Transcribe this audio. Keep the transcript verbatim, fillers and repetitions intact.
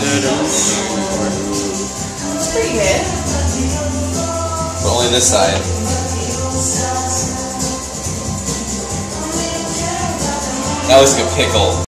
It's pretty good. But only this side. That looks like a pickle.